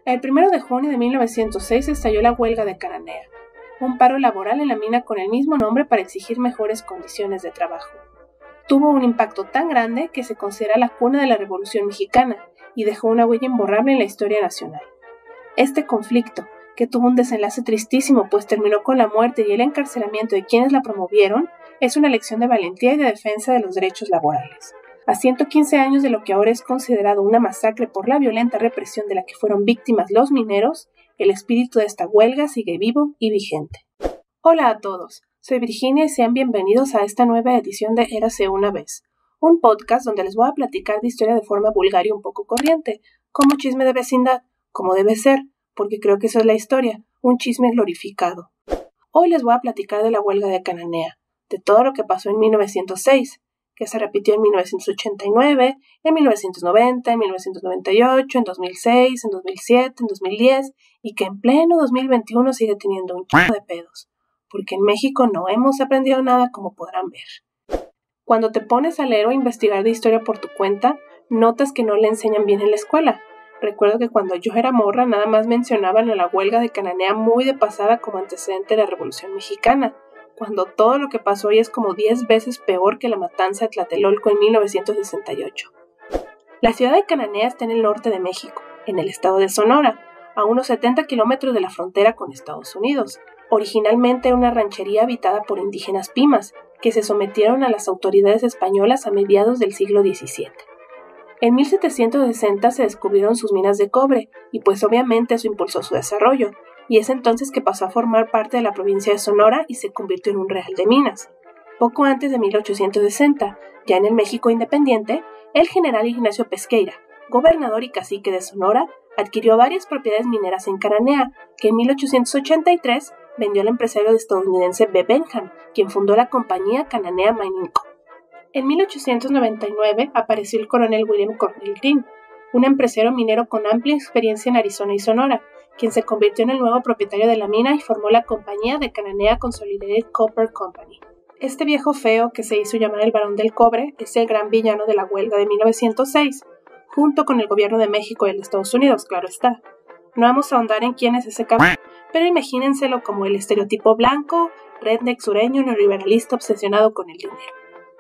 El 1 de junio de 1906 estalló la huelga de Cananea, un paro laboral en la mina con el mismo nombre para exigir mejores condiciones de trabajo. Tuvo un impacto tan grande que se considera la cuna de la Revolución Mexicana y dejó una huella imborrable en la historia nacional. Este conflicto, que tuvo un desenlace tristísimo pues terminó con la muerte y el encarcelamiento de quienes la promovieron, es una lección de valentía y de defensa de los derechos laborales. A 115 años de lo que ahora es considerado una masacre por la violenta represión de la que fueron víctimas los mineros, el espíritu de esta huelga sigue vivo y vigente. Hola a todos, soy Virginia y sean bienvenidos a esta nueva edición de Érase una vez, un podcast donde les voy a platicar de historia de forma vulgar y un poco corriente, como chisme de vecindad, como debe ser, porque creo que eso es la historia, un chisme glorificado. Hoy les voy a platicar de la huelga de Cananea, de todo lo que pasó en 1906, que se repitió en 1989, en 1990, en 1998, en 2006, en 2007, en 2010 y que en pleno 2021 sigue teniendo un chingo de pedos, porque en México no hemos aprendido nada como podrán ver. Cuando te pones a leer o investigar de historia por tu cuenta, notas que no le enseñan bien en la escuela. Recuerdo que cuando yo era morra nada más mencionaban a la huelga de Cananea muy de pasada como antecedente de la Revolución Mexicana, cuando todo lo que pasó hoy es como 10 veces peor que la matanza de Tlatelolco en 1968. La ciudad de Cananea está en el norte de México, en el estado de Sonora, a unos 70 kilómetros de la frontera con Estados Unidos. Originalmente era una ranchería habitada por indígenas pimas, que se sometieron a las autoridades españolas a mediados del siglo XVII. En 1760 se descubrieron sus minas de cobre, y pues obviamente eso impulsó su desarrollo, y es entonces que pasó a formar parte de la provincia de Sonora y se convirtió en un real de minas. Poco antes de 1860, ya en el México independiente, el general Ignacio Pesqueira, gobernador y cacique de Sonora, adquirió varias propiedades mineras en Cananea, que en 1883 vendió al empresario estadounidense B. Benham, quien fundó la compañía Cananea Mining Co. En 1899 apareció el coronel William Cornell Green, un empresario minero con amplia experiencia en Arizona y Sonora, quien se convirtió en el nuevo propietario de la mina y formó la compañía de Cananea Consolidated Copper Company. Este viejo feo, que se hizo llamar el Barón del Cobre, es el gran villano de la huelga de 1906, junto con el gobierno de México y el de Estados Unidos, claro está. No vamos a ahondar en quién es ese cabrón, pero imagínenselo como el estereotipo blanco, redneck sureño, neoliberalista obsesionado con el dinero.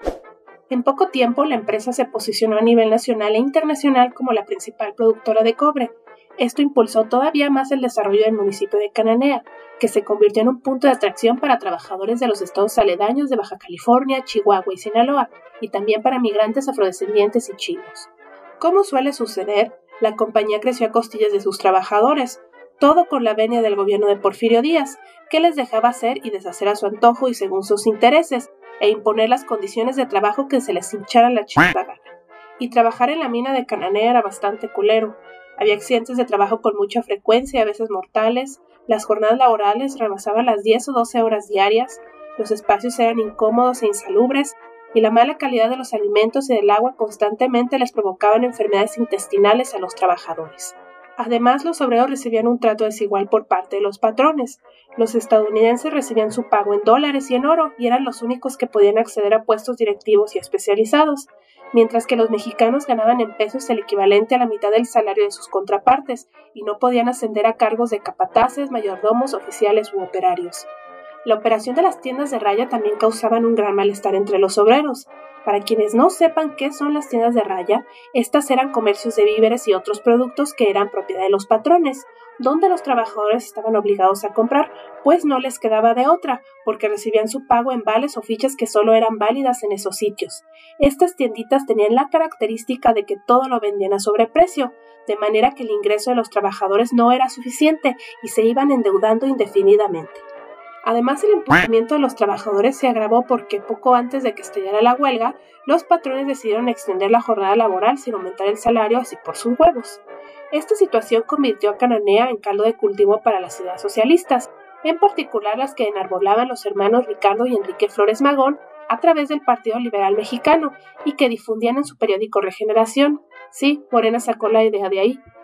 En poco tiempo, la empresa se posicionó a nivel nacional e internacional como la principal productora de cobre. Esto impulsó todavía más el desarrollo del municipio de Cananea, que se convirtió en un punto de atracción para trabajadores de los estados aledaños de Baja California, Chihuahua y Sinaloa, y también para migrantes afrodescendientes y chinos. Como suele suceder, la compañía creció a costillas de sus trabajadores, todo con la venia del gobierno de Porfirio Díaz, que les dejaba hacer y deshacer a su antojo y según sus intereses, e imponer las condiciones de trabajo que se les hinchara la chingada gana. Y trabajar en la mina de Cananea era bastante culero. Había accidentes de trabajo con mucha frecuencia y a veces mortales, las jornadas laborales rebasaban las 10 o 12 horas diarias, los espacios eran incómodos e insalubres, y la mala calidad de los alimentos y del agua constantemente les provocaban enfermedades intestinales a los trabajadores. Además, los obreros recibían un trato desigual por parte de los patrones. Los estadounidenses recibían su pago en dólares y en oro y eran los únicos que podían acceder a puestos directivos y especializados, mientras que los mexicanos ganaban en pesos el equivalente a la mitad del salario de sus contrapartes y no podían ascender a cargos de capataces, mayordomos, oficiales u operarios. La operación de las tiendas de raya también causaban un gran malestar entre los obreros. Para quienes no sepan qué son las tiendas de raya, estas eran comercios de víveres y otros productos que eran propiedad de los patrones, donde los trabajadores estaban obligados a comprar, pues no les quedaba de otra, porque recibían su pago en vales o fichas que solo eran válidas en esos sitios. Estas tienditas tenían la característica de que todo lo vendían a sobreprecio, de manera que el ingreso de los trabajadores no era suficiente y se iban endeudando indefinidamente. Además, el empujamiento de los trabajadores se agravó porque poco antes de que estallara la huelga, los patrones decidieron extender la jornada laboral sin aumentar el salario así por sus huevos. Esta situación convirtió a Cananea en caldo de cultivo para las ideas socialistas, en particular las que enarbolaban los hermanos Ricardo y Enrique Flores Magón a través del Partido Liberal Mexicano y que difundían en su periódico Regeneración. Sí, Morena sacó la idea de ahí.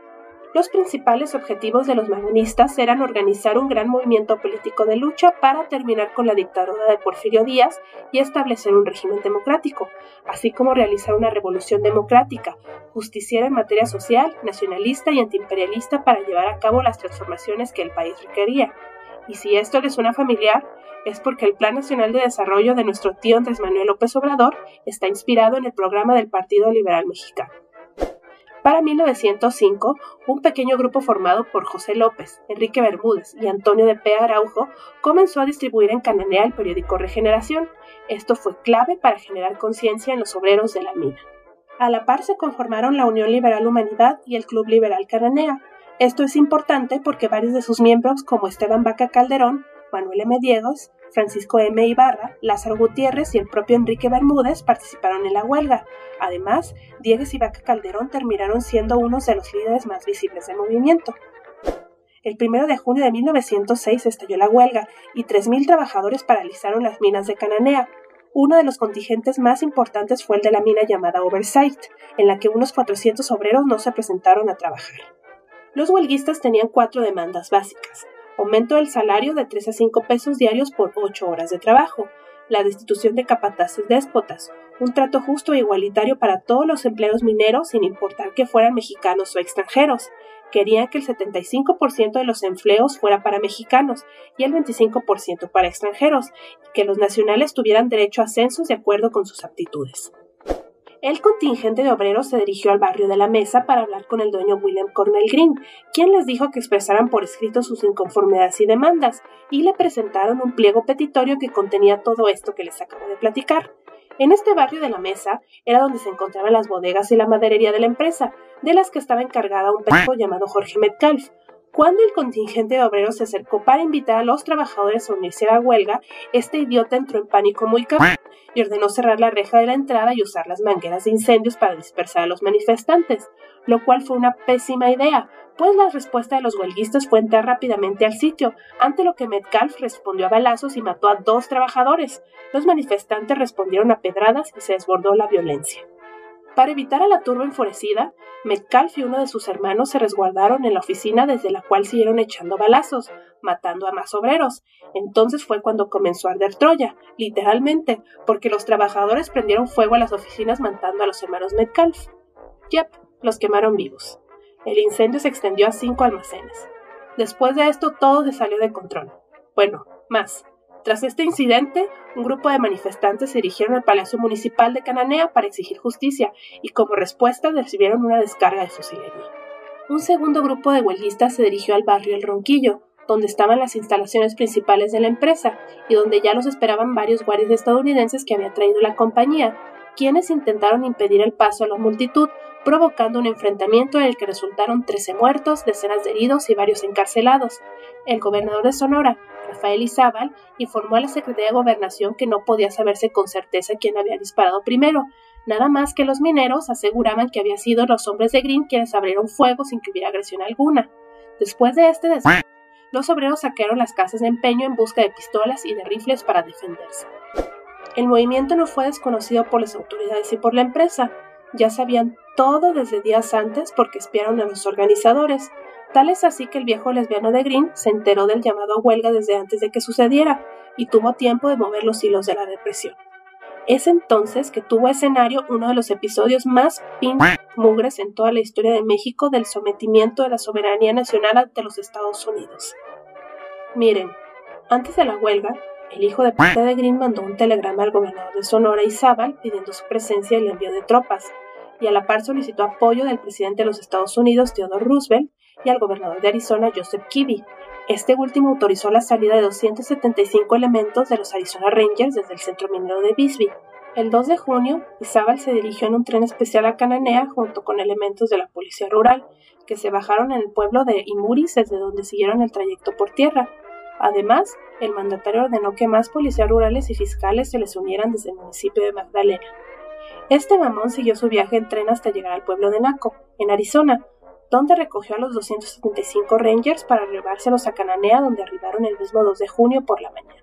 Los principales objetivos de los magonistas eran organizar un gran movimiento político de lucha para terminar con la dictadura de Porfirio Díaz y establecer un régimen democrático, así como realizar una revolución democrática, justiciera en materia social, nacionalista y antiimperialista para llevar a cabo las transformaciones que el país requería. Y si esto les suena familiar, es porque el Plan Nacional de Desarrollo de nuestro tío Andrés Manuel López Obrador está inspirado en el programa del Partido Liberal Mexicano. Para 1905, un pequeño grupo formado por José López, Enrique Bermúdez y Antonio de P. Araujo comenzó a distribuir en Cananea el periódico Regeneración. Esto fue clave para generar conciencia en los obreros de la mina. A la par se conformaron la Unión Liberal Humanidad y el Club Liberal Cananea. Esto es importante porque varios de sus miembros, como Esteban Vaca Calderón, Manuel M. Diegos, Francisco M. Ibarra, Lázaro Gutiérrez y el propio Enrique Bermúdez participaron en la huelga. Además, Diegos y Vaca Calderón terminaron siendo unos de los líderes más visibles del movimiento. El 1 de junio de 1906 estalló la huelga y 3.000 trabajadores paralizaron las minas de Cananea. Uno de los contingentes más importantes fue el de la mina llamada Oversight, en la que unos 400 obreros no se presentaron a trabajar. Los huelguistas tenían 4 demandas básicas: aumento del salario de 3 a 5 pesos diarios por 8 horas de trabajo, la destitución de capataces déspotas, un trato justo e igualitario para todos los empleados mineros sin importar que fueran mexicanos o extranjeros. Querían que el 75% de los empleos fuera para mexicanos y el 25% para extranjeros, y que los nacionales tuvieran derecho a ascensos de acuerdo con sus aptitudes. El contingente de obreros se dirigió al barrio de La Mesa para hablar con el dueño William Cornell Green, quien les dijo que expresaran por escrito sus inconformidades y demandas, y le presentaron un pliego petitorio que contenía todo esto que les acabo de platicar. En este barrio de La Mesa era donde se encontraban las bodegas y la maderería de la empresa, de las que estaba encargada un perico llamado Jorge Metcalf. Cuando el contingente de obreros se acercó para invitar a los trabajadores a unirse a la huelga, este idiota entró en pánico muy cabrón y ordenó cerrar la reja de la entrada y usar las mangueras de incendios para dispersar a los manifestantes, lo cual fue una pésima idea, pues la respuesta de los huelguistas fue entrar rápidamente al sitio, ante lo que Metcalf respondió a balazos y mató a 2 trabajadores. Los manifestantes respondieron a pedradas y se desbordó la violencia. Para evitar a la turba enfurecida, Metcalf y uno de sus hermanos se resguardaron en la oficina desde la cual siguieron echando balazos, matando a más obreros. Entonces fue cuando comenzó a arder Troya, literalmente, porque los trabajadores prendieron fuego a las oficinas matando a los hermanos Metcalf. Los quemaron vivos. El incendio se extendió a 5 almacenes. Después de esto todo se salió de control. Bueno, más. Tras este incidente, un grupo de manifestantes se dirigieron al Palacio Municipal de Cananea para exigir justicia y como respuesta recibieron una descarga de fusilería. Un segundo grupo de huelguistas se dirigió al barrio El Ronquillo, donde estaban las instalaciones principales de la empresa y donde ya los esperaban varios guardias estadounidenses que había traído la compañía, quienes intentaron impedir el paso a la multitud, provocando un enfrentamiento en el que resultaron 13 muertos, decenas de heridos y varios encarcelados. El gobernador de Sonora, Rafael Izabal, informó a la Secretaría de Gobernación que no podía saberse con certeza quién había disparado primero, nada más que los mineros aseguraban que había sido los hombres de Green quienes abrieron fuego sin que hubiera agresión alguna. Después de este desastre, los obreros saquearon las casas de empeño en busca de pistolas y de rifles para defenderse. El movimiento no fue desconocido por las autoridades y por la empresa. Ya sabían todo desde días antes porque espiaron a los organizadores. Tal es así que el viejo lesbiano de Green se enteró del llamado a huelga desde antes de que sucediera y tuvo tiempo de mover los hilos de la represión. Es entonces que tuvo escenario uno de los episodios más mugres en toda la historia de México del sometimiento de la soberanía nacional ante los Estados Unidos. Miren, antes de la huelga, el hijo de puta de Green mandó un telegrama al gobernador de Sonora, Izabal, pidiendo su presencia y el envío de tropas, y a la par solicitó apoyo del presidente de los Estados Unidos, Theodore Roosevelt, y al gobernador de Arizona, Joseph Kibbe. Este último autorizó la salida de 275 elementos de los Arizona Rangers desde el centro minero de Bisbee. El 2 de junio, Izabal se dirigió en un tren especial a Cananea junto con elementos de la policía rural, que se bajaron en el pueblo de Imuris, desde donde siguieron el trayecto por tierra. Además, el mandatario ordenó que más policías rurales y fiscales se les unieran desde el municipio de Magdalena. Este mamón siguió su viaje en tren hasta llegar al pueblo de Naco, en Arizona, donde recogió a los 275 Rangers para llevárselos a Cananea, donde arribaron el mismo 2 de junio por la mañana.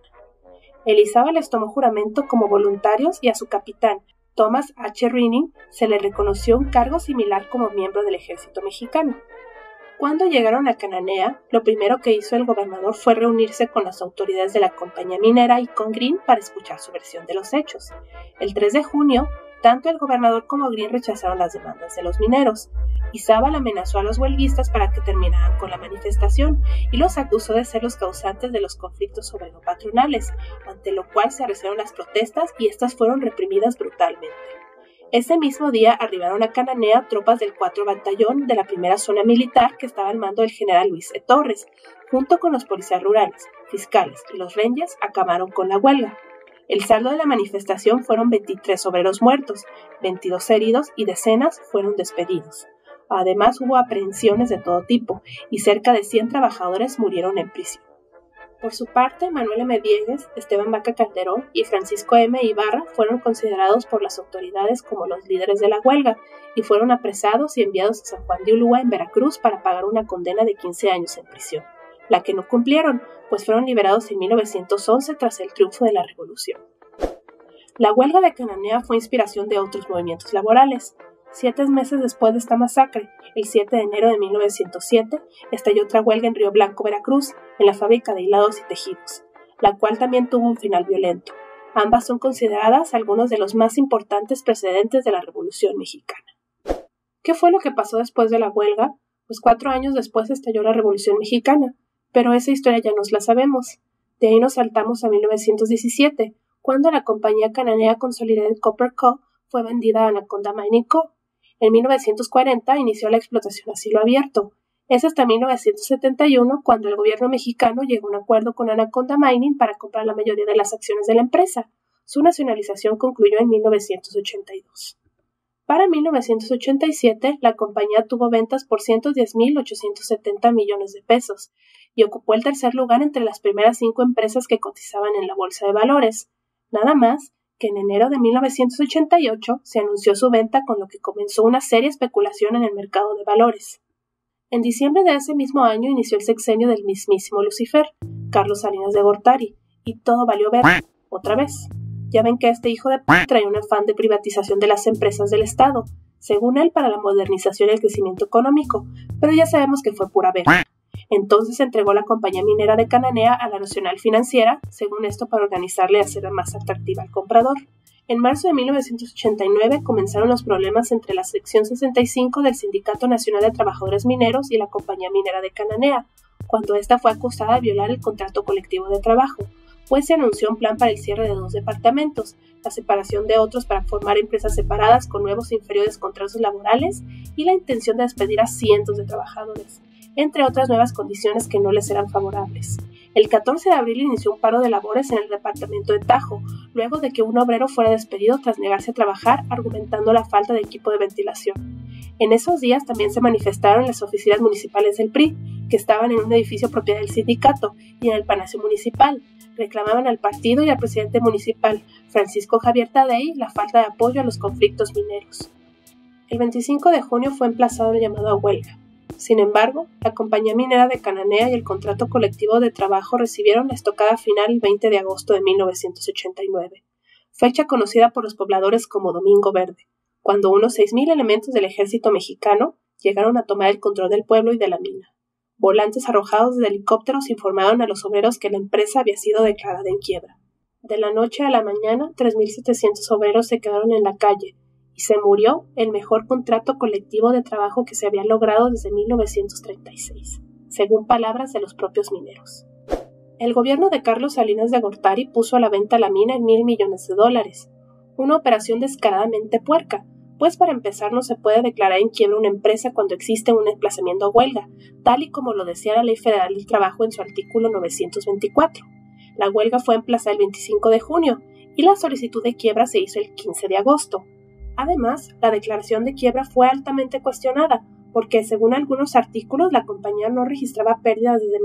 Izabal les tomó juramento como voluntarios y a su capitán, Thomas H. Rinning, se le reconoció un cargo similar como miembro del ejército mexicano. Cuando llegaron a Cananea, lo primero que hizo el gobernador fue reunirse con las autoridades de la compañía minera y con Greene para escuchar su versión de los hechos. El 3 de junio, tanto el gobernador como Greene rechazaron las demandas de los mineros. Izábal amenazó a los huelguistas para que terminaran con la manifestación y los acusó de ser los causantes de los conflictos obrero-patronales, ante lo cual se arreciaron las protestas y estas fueron reprimidas brutalmente. Ese mismo día arribaron a Cananea tropas del 4 Batallón de la primera zona militar que estaba al mando del general Luis E. Torres, junto con los policías rurales, fiscales y los rangers acabaron con la huelga. El saldo de la manifestación fueron 23 obreros muertos, 22 heridos y decenas fueron despedidos. Además hubo aprehensiones de todo tipo y cerca de 100 trabajadores murieron en prisión. Por su parte, Manuel M. Viegas, Esteban Vaca Calderón y Francisco M. Ibarra fueron considerados por las autoridades como los líderes de la huelga y fueron apresados y enviados a San Juan de Ulúa en Veracruz para pagar una condena de 15 años en prisión, la que no cumplieron, pues fueron liberados en 1911 tras el triunfo de la Revolución. La huelga de Cananea fue inspiración de otros movimientos laborales. 7 meses después de esta masacre, el 7 de enero de 1907, estalló otra huelga en Río Blanco, Veracruz, en la fábrica de hilados y tejidos, la cual también tuvo un final violento. Ambas son consideradas algunos de los más importantes precedentes de la Revolución Mexicana. ¿Qué fue lo que pasó después de la huelga? Pues 4 años después estalló la Revolución Mexicana, pero esa historia ya nos la sabemos. De ahí nos saltamos a 1917, cuando la compañía Cananea Consolidated Copper Co. fue vendida a Anaconda Mining Co. En 1940 inició la explotación a cielo abierto. Es hasta 1971 cuando el gobierno mexicano llegó a un acuerdo con Anaconda Mining para comprar la mayoría de las acciones de la empresa. Su nacionalización concluyó en 1982. Para 1987, la compañía tuvo ventas por 110.870 millones de pesos y ocupó el tercer lugar entre las primeras 5 empresas que cotizaban en la bolsa de valores. Nada más que en enero de 1988 se anunció su venta, con lo que comenzó una seria especulación en el mercado de valores. En diciembre de ese mismo año inició el sexenio del mismísimo Lucifer, Carlos Salinas de Gortari, y todo valió ver, otra vez. Ya ven que este hijo de trae un afán de privatización de las empresas del Estado, según él para la modernización y el crecimiento económico, pero ya sabemos que fue pura verga. Entonces entregó la compañía minera de Cananea a la Nacional Financiera, según esto para organizarla y hacerla más atractiva al comprador. En marzo de 1989 comenzaron los problemas entre la sección 65 del Sindicato Nacional de Trabajadores Mineros y la compañía minera de Cananea, cuando ésta fue acusada de violar el contrato colectivo de trabajo, pues se anunció un plan para el cierre de 2 departamentos, la separación de otros para formar empresas separadas con nuevos e inferiores contratos laborales y la intención de despedir a cientos de trabajadores, entre otras nuevas condiciones que no les eran favorables. El 14 de abril inició un paro de labores en el departamento de Tajo, luego de que un obrero fuera despedido tras negarse a trabajar, argumentando la falta de equipo de ventilación. En esos días también se manifestaron las oficinas municipales del PRI, que estaban en un edificio propiedad del sindicato, y en el Palacio Municipal. Reclamaban al partido y al presidente municipal, Francisco Javier Tadei, la falta de apoyo a los conflictos mineros. El 25 de junio fue emplazado el llamado a huelga. Sin embargo, la compañía minera de Cananea y el contrato colectivo de trabajo recibieron la estocada final el 20 de agosto de 1989, fecha conocida por los pobladores como Domingo Verde, cuando unos 6.000 elementos del ejército mexicano llegaron a tomar el control del pueblo y de la mina. Volantes arrojados desde helicópteros informaron a los obreros que la empresa había sido declarada en quiebra. De la noche a la mañana, 3.700 obreros se quedaron en la calle, y se murió el mejor contrato colectivo de trabajo que se había logrado desde 1936, según palabras de los propios mineros. El gobierno de Carlos Salinas de Gortari puso a la venta la mina en $1,000 millones, una operación descaradamente puerca, pues para empezar no se puede declarar en quiebra una empresa cuando existe un emplazamiento a huelga, tal y como lo decía la Ley Federal del Trabajo en su artículo 924. La huelga fue emplazada el 25 de junio y la solicitud de quiebra se hizo el 15 de agosto. Además, la declaración de quiebra fue altamente cuestionada, porque según algunos artículos la compañía no registraba pérdidas desde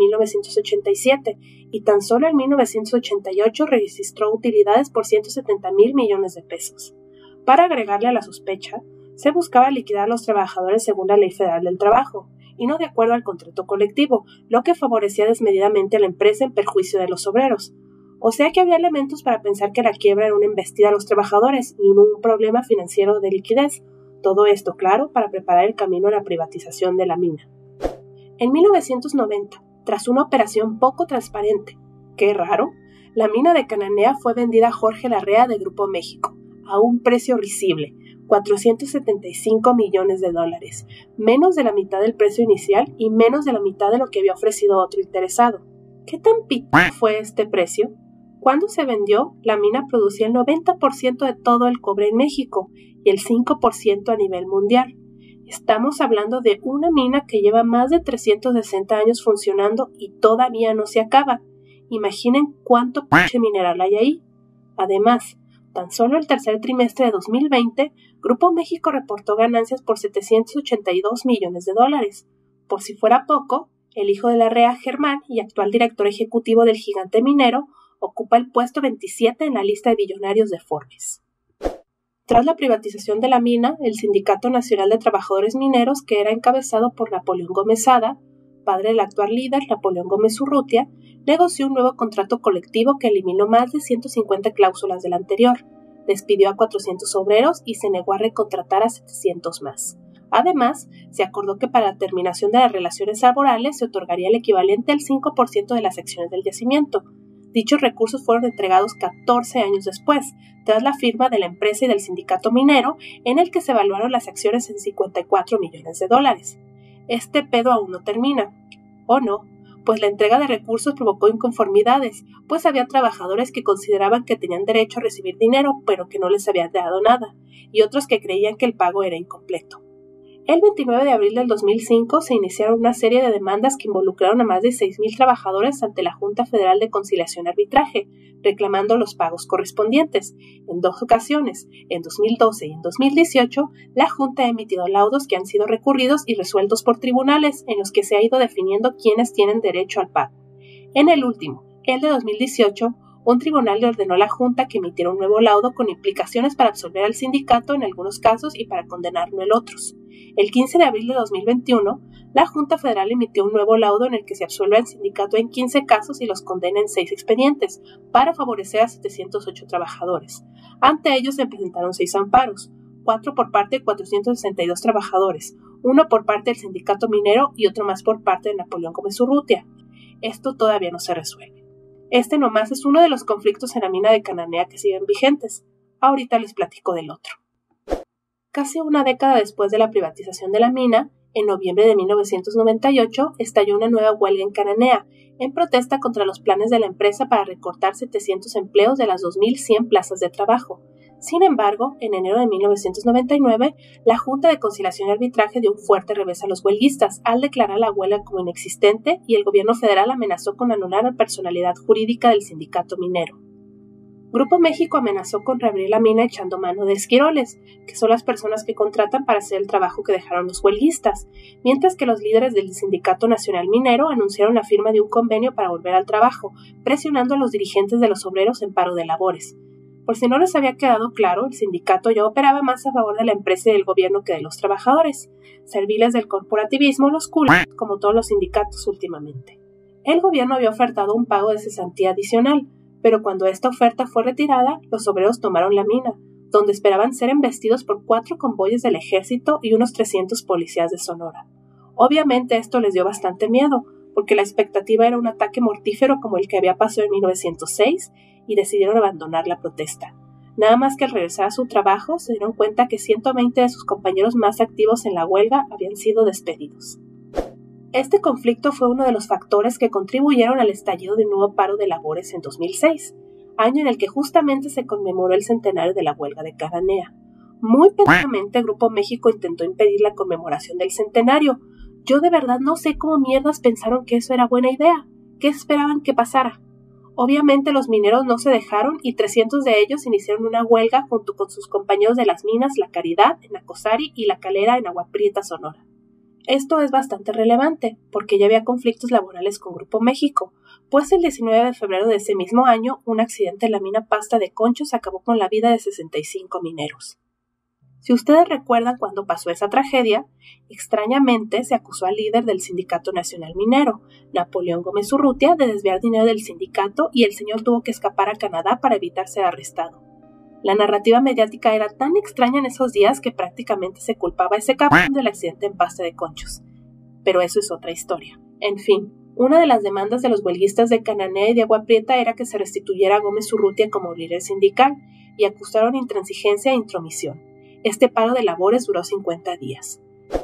1987 y tan solo en 1988 registró utilidades por $170,000 millones. Para agregarle a la sospecha, se buscaba liquidar a los trabajadores según la Ley Federal del Trabajo, y no de acuerdo al contrato colectivo, lo que favorecía desmedidamente a la empresa en perjuicio de los obreros. O sea que había elementos para pensar que la quiebra era una embestida a los trabajadores y un problema financiero de liquidez. Todo esto, claro, para preparar el camino a la privatización de la mina. En 1990, tras una operación poco transparente, qué raro, la mina de Cananea fue vendida a Jorge Larrea de Grupo México, a un precio risible, $475 millones, menos de la mitad del precio inicial y menos de la mitad de lo que había ofrecido otro interesado. ¿Qué tan fue este precio? Cuando se vendió, la mina producía el 90% de todo el cobre en México y el 5% a nivel mundial. Estamos hablando de una mina que lleva más de 360 años funcionando y todavía no se acaba. Imaginen cuánto mineral hay ahí. Además, tan solo el tercer trimestre de 2020, Grupo México reportó ganancias por $782 millones. Por si fuera poco, el hijo de Larrea, Germán, y actual director ejecutivo del gigante minero, ocupa el puesto 27 en la lista de billonarios de Forbes. Tras la privatización de la mina, el Sindicato Nacional de Trabajadores Mineros, que era encabezado por Napoleón Gómez Sada, padre del actual líder Napoleón Gómez Urrutia, negoció un nuevo contrato colectivo que eliminó más de 150 cláusulas del anterior, despidió a 400 obreros y se negó a recontratar a 700 más. Además, se acordó que para la terminación de las relaciones laborales se otorgaría el equivalente al 5% de las acciones del yacimiento. Dichos recursos fueron entregados 14 años después, tras la firma de la empresa y del sindicato minero, en el que se evaluaron las acciones en $54 millones. Este pedo aún no termina. ¿O no? Pues la entrega de recursos provocó inconformidades, pues había trabajadores que consideraban que tenían derecho a recibir dinero, pero que no les habían dado nada, y otros que creían que el pago era incompleto. El 29 de abril del 2005 se iniciaron una serie de demandas que involucraron a más de 6,000 trabajadores ante la Junta Federal de Conciliación y Arbitraje, reclamando los pagos correspondientes. En 2 ocasiones, en 2012 y en 2018, la Junta ha emitido laudos que han sido recurridos y resueltos por tribunales, en los que se ha ido definiendo quiénes tienen derecho al pago. En el último, el de 2018, un tribunal le ordenó a la Junta que emitiera un nuevo laudo con implicaciones para absolver al sindicato en algunos casos y para condenarlo en otros. El 15 de abril de 2021, la Junta Federal emitió un nuevo laudo en el que se absuelve al sindicato en 15 casos y los condena en 6 expedientes, para favorecer a 708 trabajadores. Ante ellos se presentaron 6 amparos, 4 por parte de 462 trabajadores, 1 por parte del sindicato minero y otro más por parte de Napoleón Gómez Urrutia. Esto todavía no se resuelve. Este nomás es uno de los conflictos en la mina de Cananea que siguen vigentes. Ahorita les platico del otro. Casi una década después de la privatización de la mina, en noviembre de 1998, estalló una nueva huelga en Cananea, en protesta contra los planes de la empresa para recortar 700 empleos de las 2,100 plazas de trabajo. Sin embargo, en enero de 1999, la Junta de Conciliación y Arbitraje dio un fuerte revés a los huelguistas al declarar la huelga como inexistente y el gobierno federal amenazó con anular la personalidad jurídica del sindicato minero. Grupo México amenazó con reabrir la mina echando mano de esquiroles, que son las personas que contratan para hacer el trabajo que dejaron los huelguistas, mientras que los líderes del Sindicato Nacional Minero anunciaron la firma de un convenio para volver al trabajo, presionando a los dirigentes de los obreros en paro de labores. Por si no les había quedado claro, el sindicato ya operaba más a favor de la empresa y del gobierno que de los trabajadores, serviles del corporativismo, los culos, como todos los sindicatos últimamente. El gobierno había ofertado un pago de cesantía adicional, pero cuando esta oferta fue retirada, los obreros tomaron la mina, donde esperaban ser embestidos por 4 convoyes del ejército y unos 300 policías de Sonora. Obviamente esto les dio bastante miedo, porque la expectativa era un ataque mortífero como el que había pasado en 1906, y decidieron abandonar la protesta. Nada más que al regresar a su trabajo, se dieron cuenta que 120 de sus compañeros más activos en la huelga habían sido despedidos. Este conflicto fue uno de los factores que contribuyeron al estallido de un nuevo paro de labores en 2006, año en el que justamente se conmemoró el centenario de la huelga de Cananea. Muy pendejamente, Grupo México intentó impedir la conmemoración del centenario. Yo de verdad no sé cómo mierdas pensaron que eso era buena idea. ¿Qué esperaban que pasara? Obviamente los mineros no se dejaron y 300 de ellos iniciaron una huelga junto con sus compañeros de las minas La Caridad en Nacosari y La Calera en Agua Prieta, Sonora. Esto es bastante relevante, porque ya había conflictos laborales con Grupo México, pues el 19 de febrero de ese mismo año, un accidente en la mina Pasta de Conchos acabó con la vida de 65 mineros. Si ustedes recuerdan cuando pasó esa tragedia, extrañamente se acusó al líder del Sindicato Nacional Minero, Napoleón Gómez Urrutia, de desviar dinero del sindicato y el señor tuvo que escapar a Canadá para evitar ser arrestado. La narrativa mediática era tan extraña en esos días que prácticamente se culpaba a ese cabrón del accidente en Pasta de Conchos. pero eso es otra historia. En fin, una de las demandas de los huelguistas de Cananea y de Agua Prieta era que se restituyera a Gómez Urrutia como líder sindical y acusaron intransigencia e intromisión. Este paro de labores duró 50 días.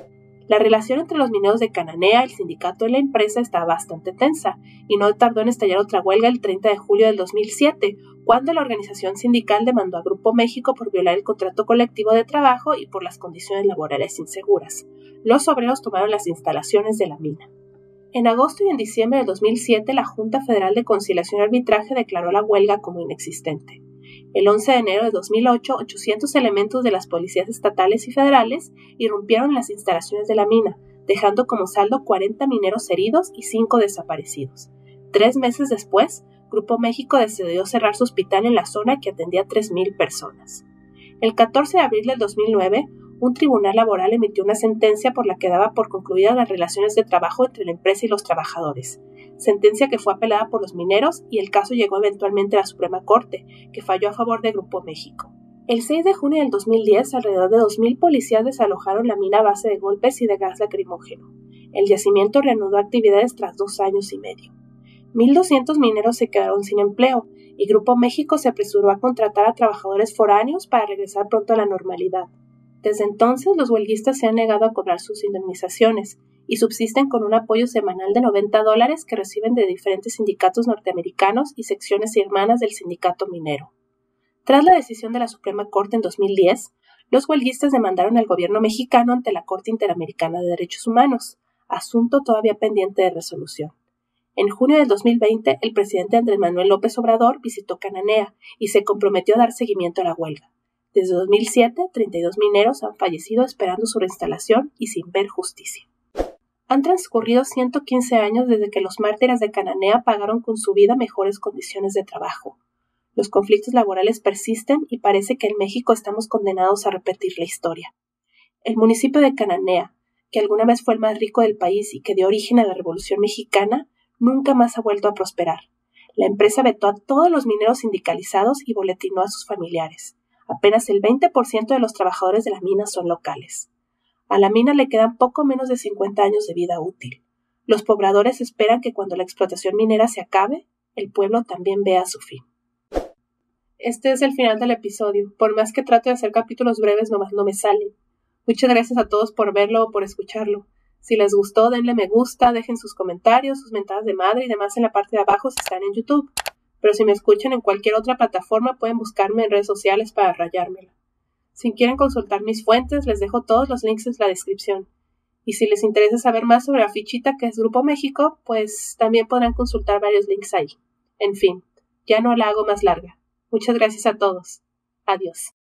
La relación entre los mineros de Cananea, el sindicato y la empresa estaba bastante tensa, y no tardó en estallar otra huelga el 30 de julio del 2007, cuando la organización sindical demandó a Grupo México por violar el contrato colectivo de trabajo y por las condiciones laborales inseguras. Los obreros tomaron las instalaciones de la mina. En agosto y en diciembre de 2007, la Junta Federal de Conciliación y Arbitraje declaró la huelga como inexistente. El 11 de enero de 2008, 800 elementos de las policías estatales y federales irrumpieron en las instalaciones de la mina, dejando como saldo 40 mineros heridos y 5 desaparecidos. 3 meses después, Grupo México decidió cerrar su hospital en la zona que atendía a 3,000 personas. El 14 de abril del 2009, un tribunal laboral emitió una sentencia por la que daba por concluidas las relaciones de trabajo entre la empresa y los trabajadores, sentencia que fue apelada por los mineros y el caso llegó eventualmente a la Suprema Corte, que falló a favor de Grupo México. El 6 de junio del 2010, alrededor de 2,000 policías desalojaron la mina a base de golpes y de gas lacrimógeno. El yacimiento reanudó actividades tras 2 años y medio. 1,200 mineros se quedaron sin empleo y Grupo México se apresuró a contratar a trabajadores foráneos para regresar pronto a la normalidad. Desde entonces, los huelguistas se han negado a cobrar sus indemnizaciones y subsisten con un apoyo semanal de $90 que reciben de diferentes sindicatos norteamericanos y secciones hermanas del sindicato minero. Tras la decisión de la Suprema Corte en 2010, los huelguistas demandaron al gobierno mexicano ante la Corte Interamericana de Derechos Humanos, asunto todavía pendiente de resolución. En junio del 2020, el presidente Andrés Manuel López Obrador visitó Cananea y se comprometió a dar seguimiento a la huelga. Desde 2007, 32 mineros han fallecido esperando su reinstalación y sin ver justicia. Han transcurrido 115 años desde que los mártires de Cananea pagaron con su vida mejores condiciones de trabajo. Los conflictos laborales persisten y parece que en México estamos condenados a repetir la historia. El municipio de Cananea, que alguna vez fue el más rico del país y que dio origen a la Revolución Mexicana, nunca más ha vuelto a prosperar. La empresa vetó a todos los mineros sindicalizados y boletinó a sus familiares. Apenas el 20% de los trabajadores de la mina son locales. A la mina le quedan poco menos de 50 años de vida útil. Los pobladores esperan que cuando la explotación minera se acabe, el pueblo también vea su fin. Este es el final del episodio. Por más que trato de hacer capítulos breves, no me salen. Muchas gracias a todos por verlo o por escucharlo. Si les gustó, denle me gusta, dejen sus comentarios, sus mentadas de madre y demás en la parte de abajo si están en YouTube. Pero si me escuchan en cualquier otra plataforma, pueden buscarme en redes sociales para rayármela. Si quieren consultar mis fuentes, les dejo todos los links en la descripción. Y si les interesa saber más sobre la fichita que es Grupo México, pues también podrán consultar varios links ahí. En fin, ya no la hago más larga. Muchas gracias a todos. Adiós.